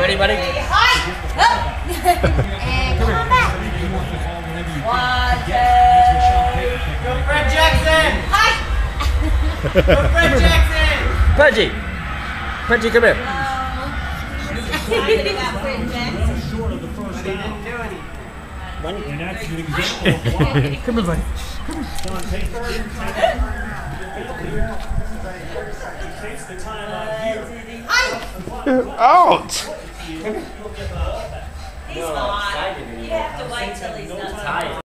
ready, buddy? Hi! And come on back. 1, 2. Go Fred Jackson! Hi! Go Fred Jackson! Pudgy! Pudgy, come here. Short of the first He didn't do any. and that's an example of why. Come here, buddy. Don takes the time out here. Ouch! He's fine. You have to wait till he's done. Tired.